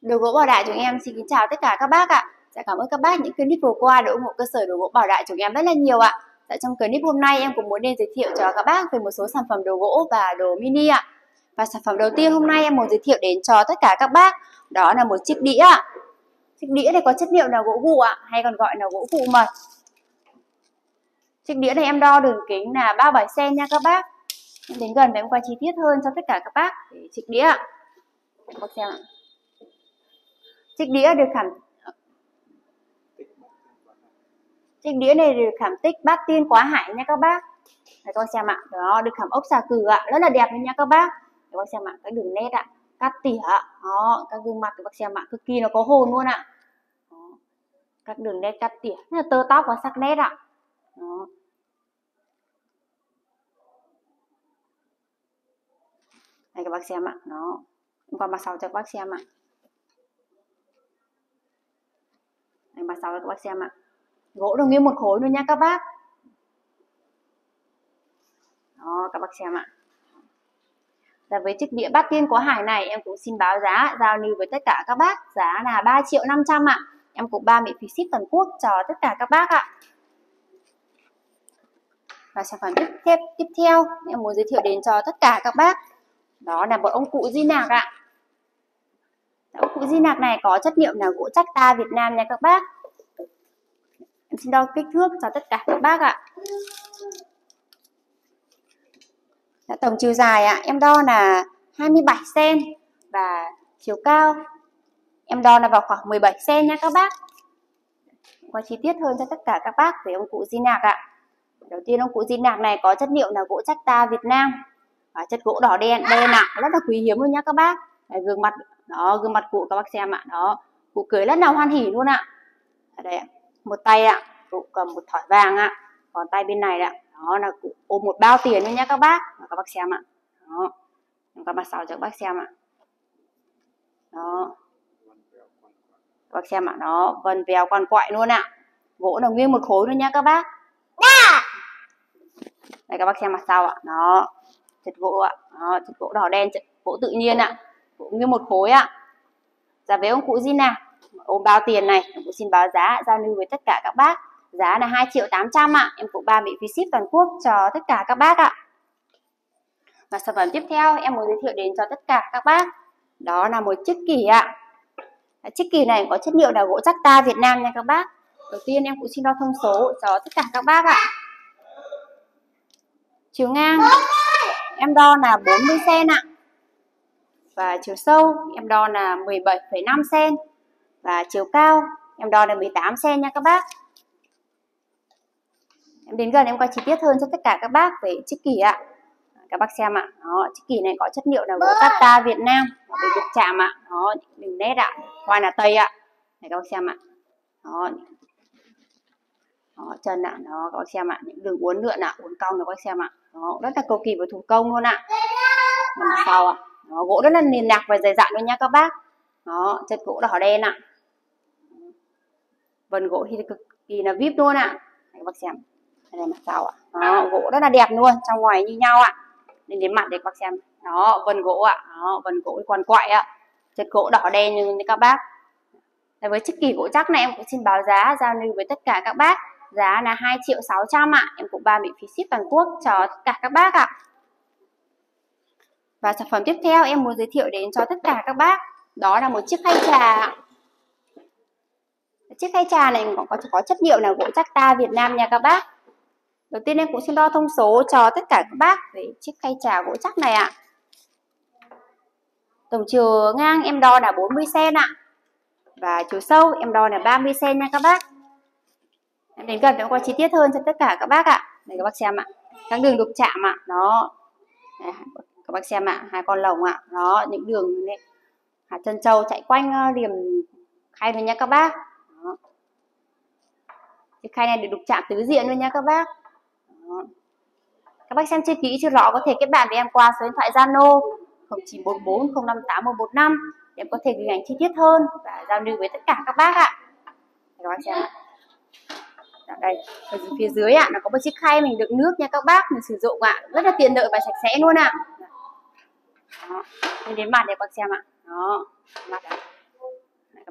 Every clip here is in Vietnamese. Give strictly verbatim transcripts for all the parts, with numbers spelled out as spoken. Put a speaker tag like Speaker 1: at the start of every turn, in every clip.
Speaker 1: Đồ gỗ Bảo Đại chúng em xin kính chào tất cả các bác ạ. Dạ, cảm ơn các bác những clip vừa qua đã ủng hộ cơ sở đồ gỗ Bảo Đại chúng em rất là nhiều ạ. Dạ, trong clip hôm nay em cũng muốn đến giới thiệu cho các bác về một số sản phẩm đồ gỗ và đồ mini ạ. Và sản phẩm đầu tiên hôm nay em muốn giới thiệu đến cho tất cả các bác đó là một chiếc đĩa ạ. Chiếc đĩa này có chất liệu là gỗ gụ ạ, hay còn gọi là gỗ gụ mật. Chiếc đĩa này em đo đường kính là ba mươi bảy xăng ti mét nha các bác. Em đến gần và em quay chi tiết hơn cho tất cả các bác để chiếc đĩa ạ. Bác xem ạ. Chiếc đĩa được khảm Chiếc đĩa này được khảm tích bát tiên quá hải nha các bác. Để con xem ạ. Đó, được khảm ốc xà cừ ạ, rất là đẹp nha các bác. Để con xem ạ, các đường nét ạ, cắt tỉa ạ. Đó, các gương mặt của bác xem ạ, cực kỳ nó có hồn luôn ạ. Đó, các đường nét cắt tỉa, rất là tơ tóc và sắc nét ạ. Đó. Đây các bác xem ạ, nó qua mặt sau cho các bác xem ạ. Đây mặt sau cho các bác xem ạ. Gỗ đồng nguyên một khối luôn nha các bác. Đó, các bác xem ạ. Và với chiếc đĩa bát tiên quá hải này em cũng xin báo giá giao lưu với tất cả các bác, giá là ba triệu năm trăm ạ. Em cũng bao miễn phí ship toàn quốc cho tất cả các bác ạ. Và sản phẩm tiếp theo, tiếp theo em muốn giới thiệu đến cho tất cả các bác đó là một ông cụ di nạc ạ. Ông cụ di nạc này có chất liệu là gỗ chắc ta Việt Nam nha các bác. Em xin đo kích thước cho tất cả các bác ạ. Tổng chiều dài ạ, em đo là hai mươi bảy xăng ti mét và chiều cao em đo là vào khoảng mười bảy xăng ti mét nha các bác. Qua chi tiết hơn cho tất cả các bác về ông cụ di nạc ạ. Đầu tiên ông cụ di nạc này có chất liệu là gỗ chắc ta Việt Nam và chất gỗ đỏ đen đen ạ, rất là quý hiếm luôn nha các bác. Đấy, gương mặt đó, gương mặt cụ các bác xem ạ, đó, cụ cười rất là hoan hỉ luôn ạ. Ở đây ạ, một tay ạ, cụ cầm một thỏi vàng ạ, còn tay bên này ạ, đó là cụ ôm một bao tiền luôn nha các bác. Đó, các bác xem ạ, đó, các bác sau cho các bác xem ạ, đó, các bác xem ạ, đó, vần vèo quằn quại luôn ạ, gỗ là nguyên một khối luôn nha các bác. Đây các bác xem mặt sau ạ, đó, chất gỗ ạ, đó, chất gỗ đỏ đen, chất gỗ tự nhiên ạ, gỗ nguyên một khối ạ. Giá với ông cụ di nạc ôm bao tiền này em cũng xin báo giá giao lưu với tất cả các bác, giá là hai triệu tám trăm ạ. Em cũng bao miễn phí ship toàn quốc cho tất cả các bác ạ. Và sản phẩm tiếp theo em muốn giới thiệu đến cho tất cả các bác đó là một chiếc kỷ ạ. Chiếc kỷ này có chất liệu là gỗ chắc ta Việt Nam nha các bác. Đầu tiên em cũng xin đo thông số cho tất cả các bác ạ. Chiều ngang em đo là bốn mươi xăng ti mét ạ. Và chiều sâu em đo là mười bảy phẩy năm xăng ti mét. Và chiều cao em đo là mười tám xăng ti mét nha các bác. Em đến gần em quay chi tiết hơn cho tất cả các bác về chiếc kỷ ạ. Các bác xem ạ, đó, chiếc kỷ này có chất liệu là gỗ chắc ta Việt Nam, để được chạm ạ, đó, đường nét ạ, hoa là tây ạ. Này các bác xem ạ. Đó. Đó, chân ạ, đó các bác xem ạ, những đường uốn lượn ạ, uốn cong các bác xem ạ. Đó, rất là cầu kỳ và thủ công luôn ạ. Đằng sau ạ. Đó, gỗ rất là nền nạc và dày dặn luôn nha các bác. Đó, chất gỗ đỏ đen ạ. Vân gỗ thì cực kỳ là vip luôn ạ. Các bác xem. Đây là mặt sau ạ. Đó, gỗ rất là đẹp luôn, trong ngoài như nhau ạ. Đến đến mặt để các bác xem. Đó, vân gỗ ạ. Đó, vân gỗ quằn quại ạ. Chất gỗ đỏ đen như các bác. Đấy, với chiếc kỷ gỗ chắc này em cũng xin báo giá giao lưu với tất cả các bác, giá là hai triệu sáu trăm ạ. Em cũng bao miễn phí ship toàn quốc cho tất cả các bác ạ. Và sản phẩm tiếp theo em muốn giới thiệu đến cho tất cả các bác đó là một chiếc khay trà. Chiếc khay trà này có, có chất liệu là gỗ chắc ta Việt Nam nha các bác. Đầu tiên em cũng xin đo thông số cho tất cả các bác về chiếc khay trà gỗ chắc này ạ. Tổng chiều ngang em đo là bốn mươi xăng ti mét ạ. Và chiều sâu em đo là ba mươi xăng ti mét nha các bác. Em đến gần em qua chi tiết hơn cho tất cả các bác ạ. Đây các bác xem ạ. Các đường đục chạm ạ. Đó. Đây, các bác xem ạ, hai con lồng ạ. Đó, những đường này. Hạt chân trâu chạy quanh điểm khay này nha các bác. Đó. Cái khay này được đục chạm tứ diện luôn nha các bác. Đó. Các bác xem chưa kỹ chưa rõ có thể kết bạn với em qua số điện thoại Zalo không chín bốn bốn không năm tám một một năm để em có thể gửi ảnh chi tiết hơn và giao lưu với tất cả các bác ạ. Các bác xem ạ. Đây, ở phía dưới ạ, nó có một chiếc khay mình đựng nước nha các bác, mình sử dụng ạ, rất là tiện lợi và sạch sẽ luôn ạ. Đó. Đến mặt để các bác xem ạ. Đó, mặt ạ.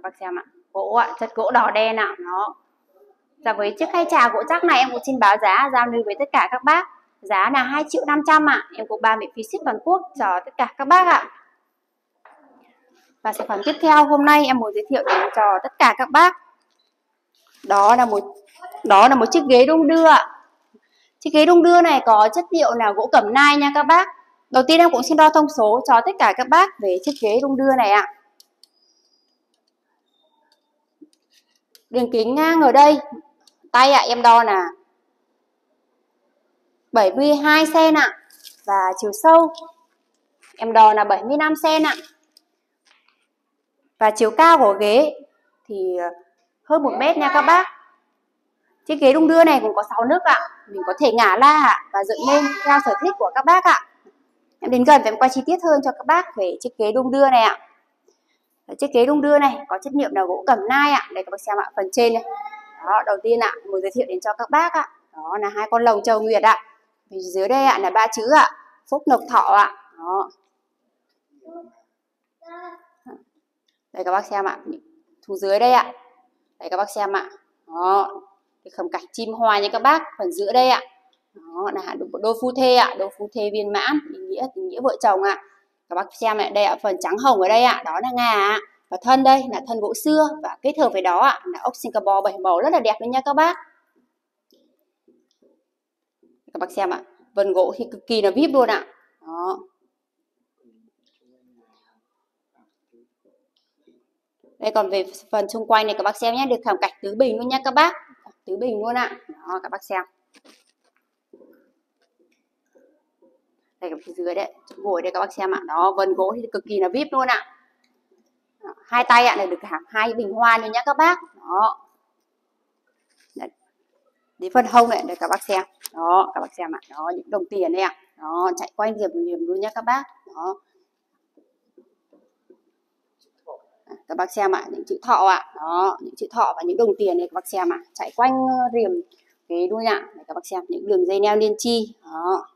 Speaker 1: bác xem ạ. Gỗ ạ, chất gỗ đỏ đen ạ. Đó. Dạ với chiếc khay trà gỗ chắc này em cũng xin báo giá giao lưu với tất cả các bác. Giá là hai triệu năm trăm ạ. Em có ba miễn phí ship toàn quốc cho tất cả các bác ạ. Và sản phẩm tiếp theo hôm nay em muốn giới thiệu đến cho tất cả các bác. Đó là một đó là một chiếc ghế đung đưa ạ. Chiếc ghế đung đưa này có chất liệu là gỗ cẩm nai nha các bác. Đầu tiên em cũng xin đo thông số cho tất cả các bác về chiếc ghế đung đưa này ạ. Đường kính ngang ở đây, tay ạ, em đo là bảy mươi hai xăng-ti-mét ạ. Và chiều sâu em đo là bảy mươi lăm xăng-ti-mét ạ. Và chiều cao của ghế thì hơn một mét nha các bác. Chiếc ghế đung đưa này cũng có sáu nấc ạ. Mình có thể ngả la ạ và dựng lên theo sở thích của các bác ạ. Em đến gần và em quay chi tiết hơn cho các bác về chiếc ghế đung đưa này ạ. Chiếc ghế đung đưa này có chất liệu là gỗ cẩm nai ạ. Đây các bác xem ạ, phần trên này. Đó, đầu tiên ạ, muốn giới thiệu đến cho các bác ạ. Đó là hai con lồng chầu nguyệt ạ. Phía dưới đây ạ là ba chữ ạ, phúc lộc thọ ạ. Đó. Đây các bác xem ạ, thú dưới đây ạ. Đây các bác xem ạ. Đó, cái khẩm cảnh chim hoa nha các bác, phần giữa đây ạ. Đó là đôi phu thê ạ, đôi phu thê viên mãn, ý nghĩa tình nghĩa vợ chồng ạ. Các bác xem này, đây ạ, phần trắng hồng ở đây ạ, đó là ngà ạ. Và thân đây là thân gỗ xưa và kết hợp với đó ạ là ốc Singapore bảy màu rất là đẹp luôn nha các bác. Các bác xem ạ, vân gỗ thì cực kỳ là vip luôn ạ. Đó. Đây còn về phần xung quanh này các bác xem nhé, được khảm cảnh tứ bình luôn nha các bác. Tứ bình luôn ạ. Đó các bác xem. Đây phía dưới đấy, chỗ ngồi đây các bác xem ạ. Đó, vân gỗ thì cực kỳ là vip luôn ạ. Đó, hai tay ạ này được khảm hai bình hoa luôn nhá các bác. Đó. Đấy. Đến phần hông này, đây các bác xem. Đó, các bác xem ạ. Đó, những đồng tiền đây ạ. Đó, chạy quanh điểm điểm luôn nhá các bác. Đó. Các bác xem ạ, những chữ thọ ạ. Đó, những chữ thọ và những đồng tiền này các bác xem ạ, chạy quanh rìm cái đuôi ạ. Đây các bác xem những đường dây neo liên chi. Đó.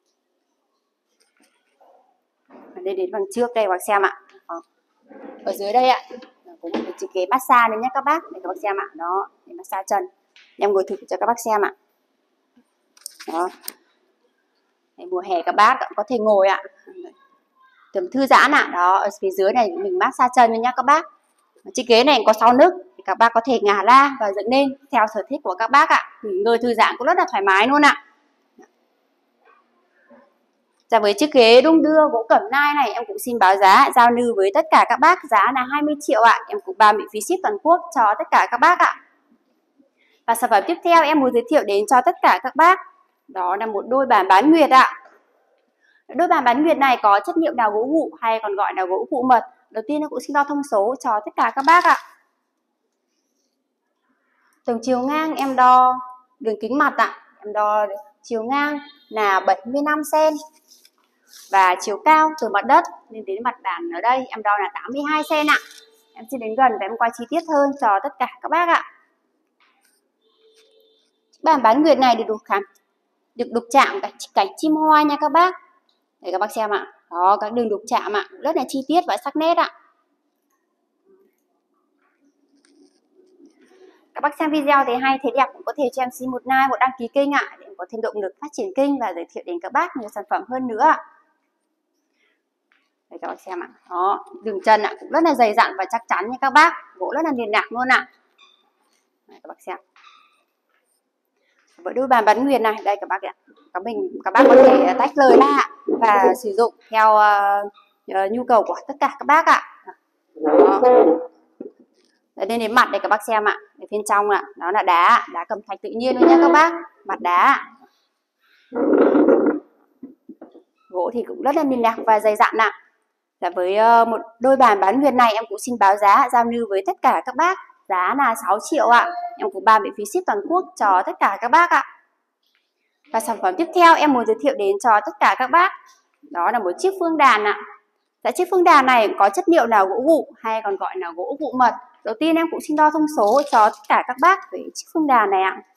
Speaker 1: Đây đến phần trước đây các bác xem ạ. Đó. Ở dưới đây ạ, có một chiếc ghế massage nữa nhé các bác. Đây các bác xem ạ. Đó, để massage chân. Em ngồi thử cho các bác xem ạ. Đó. Đây, mùa hè các bác có thể ngồi ạ. Tầm thư giãn ạ. Đó, ở phía dưới này mình massage chân luôn nhá các bác. Chiếc ghế này có sáu nấc, thì các bác có thể ngả la và dựng lên theo sở thích của các bác ạ. Nghỉ ngơi thư giãn cũng rất là thoải mái luôn ạ. Dạ với chiếc ghế đung đưa gỗ cẩm nai này em cũng xin báo giá giao lưu với tất cả các bác, giá là hai mươi triệu ạ. Em cũng bao miễn phí ship toàn quốc cho tất cả các bác ạ. Và sản phẩm tiếp theo em muốn giới thiệu đến cho tất cả các bác, đó là một đôi bàn bán nguyệt ạ. Đôi bàn bán nguyệt này có chất liệu là gỗ gụ hay còn gọi là gỗ gụ mật. Đầu tiên em cũng xin đo thông số cho tất cả các bác ạ. Tổng chiều ngang em đo đường kính mặt ạ. Em đo chiều ngang là bảy mươi lăm xăng-ti-mét. Và chiều cao từ mặt đất lên đến mặt bàn ở đây em đo là tám mươi hai xăng-ti-mét ạ. Em xin đến gần và em quay chi tiết hơn cho tất cả các bác ạ. Bàn bán nguyệt này được đục khảm, được đục chạm cảnh, cảnh chim hoa nha các bác. Để các bác xem ạ. Đó, các đường đục chạm ạ, rất là chi tiết và sắc nét ạ. Các bác xem video thấy hay, thấy đẹp cũng có thể cho em xin một like, một đăng ký kênh ạ, để có thêm động lực phát triển kênh và giới thiệu đến các bác nhiều sản phẩm hơn nữa ạ. Đây các bác xem ạ. Đó, đường chân ạ cũng rất là dày dặn và chắc chắn nha các bác, gỗ rất là liền lạc luôn ạ. Đây các bác xem. Với đôi bàn bán nguyệt này, đây các bác ạ. Các mình các bác có thể tách lời ra và sử dụng theo uh, nhu cầu của tất cả các bác ạ. Đó. Đây đến mặt đây các bác xem ạ. Ở bên trong ạ, đó là đá, đá cẩm thạch tự nhiên luôn nhé các bác, mặt đá. Gỗ thì cũng rất là liền lạc và dày dặn ạ. Và với uh, một đôi bàn bán nguyệt này em cũng xin báo giá giao lưu với tất cả các bác, giá là sáu triệu ạ. Em cũng bao miễn phí ship toàn quốc cho tất cả các bác ạ. Và sản phẩm tiếp theo em muốn giới thiệu đến cho tất cả các bác, đó là một chiếc phương đàn ạ. Dạ, chiếc phương đàn này có chất liệu là gỗ gụ hay còn gọi là gỗ gụ mật. Đầu tiên em cũng xin đo thông số cho tất cả các bác về chiếc phương đàn này ạ.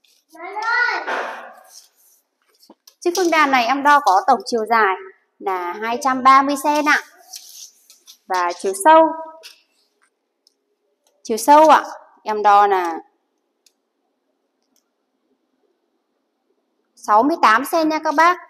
Speaker 1: Chiếc phương đàn này em đo có tổng chiều dài là hai trăm ba mươi xăng-ti-mét ạ. Và chiều sâu Chiều sâu ạ, em đo là sáu mươi tám xen-ti-mét nha các bác.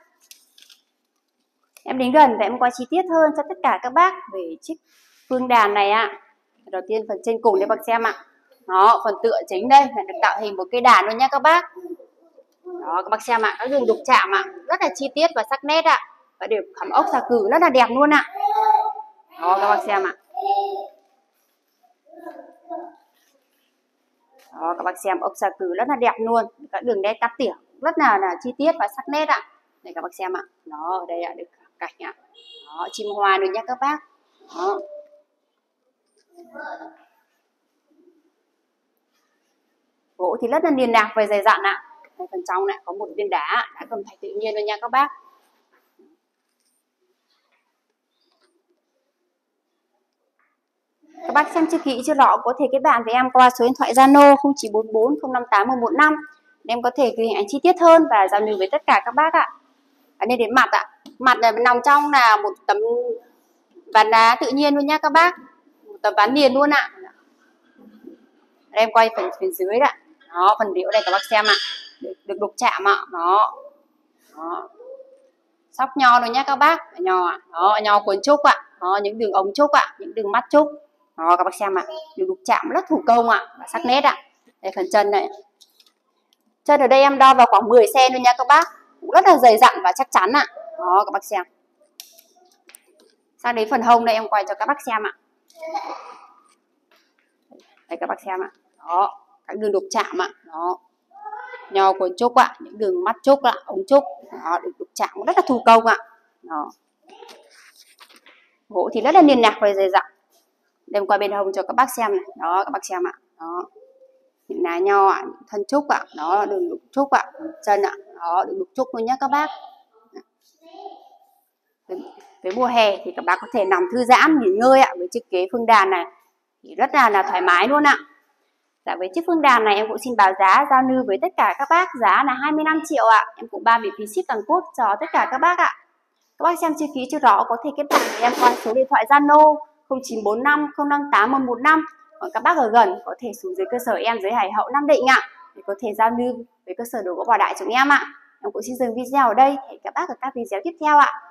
Speaker 1: Em đến gần và em quay chi tiết hơn cho tất cả các bác về chiếc phương đàn này ạ. Đầu tiên phần trên cùng để bác xem ạ. Đó, phần tựa chính đây là được tạo hình một cây đàn luôn nha các bác. Đó, các bác xem ạ, các đường đục chạm ạ, rất là chi tiết và sắc nét ạ. Và đều khảm ốc xà cừ rất là đẹp luôn ạ. Đó, các bác xem ạ. Đó, các bác xem ốc xà cừ rất là đẹp luôn. Các đường nét cắt tỉa rất là, là chi tiết và sắc nét ạ. Đây các bác xem ạ. Đó, ở đây ạ, được cảnh ạ. Đó, chim hoa luôn nhé các bác. Đó. Gỗ thì rất là niền nạc và dày dặn ạ. Đây, phần trong này có một viên đá đã cầm thạch tự nhiên luôn nha các bác. Các bác xem chưa kỹ chưa rõ có thể kết bạn với em qua số điện thoại Zalo không chín bốn bốn không năm tám một một năm. Em có thể gửi hình ảnh chi tiết hơn và giao lưu với tất cả các bác ạ. Ở đây đến mặt ạ. Mặt này nằm trong là một tấm ván đá tự nhiên luôn nha các bác. Một tấm ván liền luôn ạ. Đây, em quay phần phía dưới ạ. Đó, phần đĩa đây các bác xem ạ. Được, được đục chạm ạ. Đó. Đó. Sóc nho rồi nhá các bác. Nho ạ. Đó, nho cuốn trúc ạ. Đó, những đường ống trúc ạ, những đường mắt trúc. Đó, các bác xem ạ. Được đục chạm rất thủ công ạ, và sắc nét ạ. Đây phần chân này. Chân ở đây em đo vào khoảng mười xen-ti-mét luôn nha các bác. Cũng rất là dày dặn và chắc chắn ạ. Đó, các bác xem. Sang đến phần hông đây em quay cho các bác xem ạ. Đây các bác xem ạ. Đó, các đường đục chạm ạ. Đó. Nho cuốn trúc ạ, những đường mắt trúc ạ, ống trúc. Đó, được đục chạm rất là thủ công ạ. Đó. Gỗ thì rất là niền nạc và dày dặn. Đem qua bên hông cho các bác xem này. Đó, các bác xem ạ. Đó. Những lá nho ạ, những thân trúc ạ. Đó, đường đục trúc ạ, chân ạ. Đó, đường đục trúc luôn nhé các bác. Với mùa hè thì các bác có thể nằm thư giãn, nghỉ ngơi ạ. Với chiếc ghế phương đàn này thì rất là, là thoải mái luôn ạ. Dạ, với chiếc phương đàn này em cũng xin báo giá giao lưu với tất cả các bác. Giá là hai mươi lăm triệu ạ. Em cũng bao miễn phí ship toàn quốc cho tất cả các bác ạ. Các bác xem chi phí chưa rõ có thể kết bạn với em qua số điện thoại Zalo không chín bốn năm không năm tám một một năm. Còn các bác ở gần có thể xuống dưới cơ sở em dưới Hải Hậu Nam Định ạ, để có thể giao lưu với cơ sở đồ gỗ Bảo Đại chúng em ạ. Em cũng xin dừng video ở đây. Hẹn các bác ở các video tiếp theo ạ.